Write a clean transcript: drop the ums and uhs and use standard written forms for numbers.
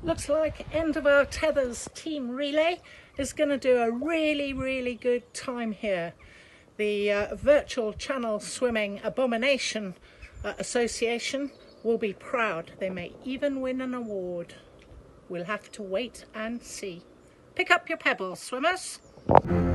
Looks like end of our Tethers team relay is going to do a really good time here. The Virtual Channel Swimming Abomination Association will be proud. They may even win an award. We'll have to wait and see. Pick up your pebbles, swimmers.